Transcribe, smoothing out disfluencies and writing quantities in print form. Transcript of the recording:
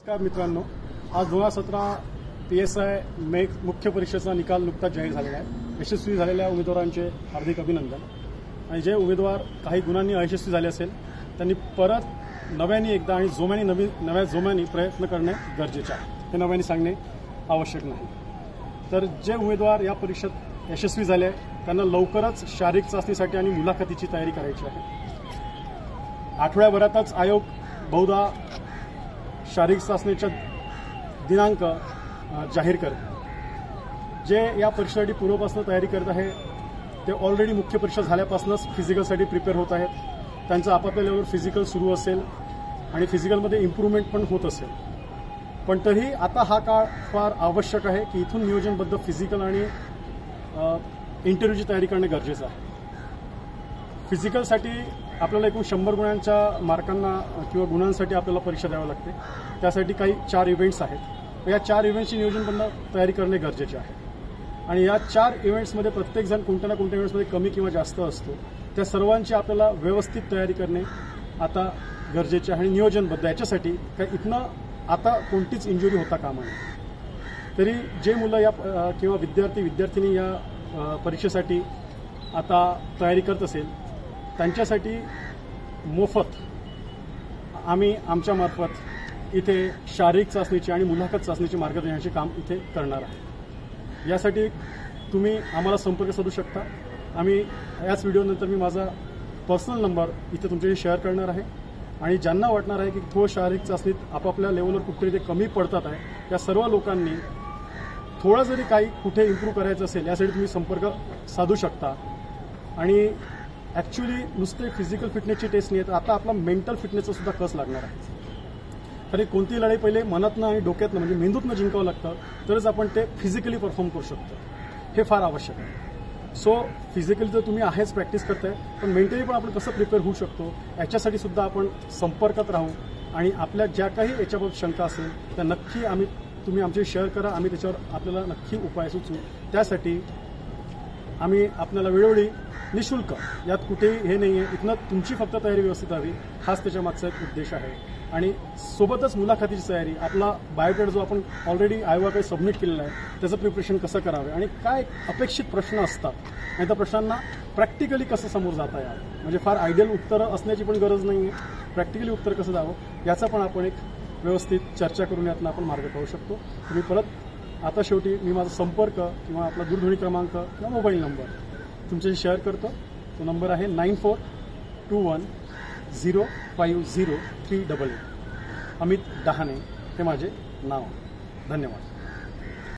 नमस्कार मित्रांनो, आज 2017 PSI मेक मुख्य परीक्षेचा निकाल नुकताच जाहीर झालेला आहे। यशस्वी झालेल्या उमेदवारांचे हार्दिक अभिनंदन। आणि जे उमेदवार काही गुणांनी अयशस्वी झाले असेल त्यांनी परत नव्याने एकदा आणि नव्या जोमाने प्रयत्न करणे गरजेचे आहे। हे नव्याने सांगणे आवश्यक नाही। तर जे उमेदवार या परीक्षेत यशस्वी झाले त्यांना लवकरच शारीरिक चाचणीसाठी आणि मुलाखतीची तयारी करायची आहे। आठवड्याभरातच आयोग बहुधा शारीरिक चाचणीचा दिनांक जाहीर करते। जे या परीक्षेसाठी पूर्वपासून तयारी करत आहे ते ऑलरेडी मुख्य परीक्षा झाल्यापासूनच फिजिकलसाठी प्रिपेअर होत आहेत। त्यांचं आपापल्या लेवलवर फिजिकल सुरू असेल आणि फिजिकलमध्ये इम्प्रूव्हमेंट पण होत असेल। पण तरी आता हा काळ फार आवश्यक आहे की इथून नियोजनबद्ध फिजिकल आणि इंटरव्ह्यूची तयारी करणे गरजेचं आहे। फिजिकलसाठी आपल्याला एकूण 100 गुणांच्या मार्कांना किंवा गुणांसाठी आपल्याला परीक्षा द्यावी लागते। त्यासाठी काही 4 इव्हेंट्स आहेत। या 4 इव्हेंट्सची नियोजनबद्ध तयारी करणे गरजेचे आहे। आणि या 4 इव्हेंट्समध्ये प्रत्येकजण कोणत्या ना कोणत्या इव्हेंट्समध्ये कमी किंवा जास्त असतो। त्या सर्वांची आपल्याला व्यवस्थित तयारी करणे आता गरजेचे आहे आणि नियोजनबद्ध। याच्यासाठी काय इथनं आता कोणतीच इंजुरी होता कामा नये। तरी जे मुलं या किंवा विद्यार्थिनी या परीक्षेसाठी आता तयारी करत असेल त्यांच्यासाठी मोफत आम्ही आमच्यामार्फत इथे शारीरिक चाचणीची आणि मुलाखत चाचणीची मार्गदर्शनाचे काम इथे करणार आहे। यासाठी तुम्ही आम्हाला संपर्क साधू शकता। आम्ही याच व्हिडिओनंतर मी माझा पर्सनल नंबर इथे तुमच्याशी शेअर करणार आहे। आणि ज्यांना वाटणार आहे की थोडं शारीरिक चाचणीत आपापल्या लेवलवर कुठेतरी ते कमी पडतात आहे या सर्व लोकांनी थोडं जरी काही कुठे इम्प्रूव्ह करायचं असेल यासाठी तुम्ही संपर्क साधू शकता। आणि ॲक्च्युली नुसते फिजिकल फिटनेसची टेस्ट नाही तर आता आपला मेंटल फिटनेसचा सुद्धा कस लागणार आहे। तरी कोणती लढाई पहिले मनातनं आणि डोक्यातनं म्हणजे मेंदूतनं जिंकावं लागतं तरच आपण ते फिजिकली परफॉर्म करू शकतो। हे फार आवश्यक आहे। सो फिजिकली तर तुम्ही आहेच प्रॅक्टिस करताय पण मेंटली पण आपण कसं प्रिपेअर होऊ शकतो याच्यासाठी सुद्धा आपण संपर्कात राहू। आणि आपल्या ज्या काही याच्याबाबत शंका असेल त्या नक्की तुम्ही आमच्याशी शेअर करा। आम्ही त्याच्यावर आपल्याला नक्की उपाय सुचवू। त्यासाठी आम्ही आपल्याला वेळोवेळी निःशुल्क यात कुठेही हे नाही आहे। इथनं तुमची फक्त तयारी व्यवस्थित हवी हाच त्याच्या मागचा एक उद्देश आहे। आणि सोबतच मुलाखतीची तयारी आपला बायोडेटा जो आपण ऑलरेडी आयोगाकडे सबमिट केलेला आहे त्याचं प्रिपरेशन कसं करावे आणि काय अपेक्षित प्रश्न असतात आणि त्या प्रश्नांना प्रॅक्टिकली कसं समोर जाता यावं म्हणजे फार आयडियल उत्तरं असण्याची पण गरज नाही आहे। प्रॅक्टिकली उत्तर कसं द्यावं याचा पण आपण एक व्यवस्थित चर्चा करून यातनं आपण मार्ग काढू शकतो। तुम्ही परत आता शेवटी मी माझा संपर्क किंवा आपला दूरध्वनी क्रमांक किंवा मोबाईल नंबर तुमच्याशी शेअर करतो। तो नंबर आहे 9421050388। अमित डहाणे हे माझे नाव आहे। धन्यवाद।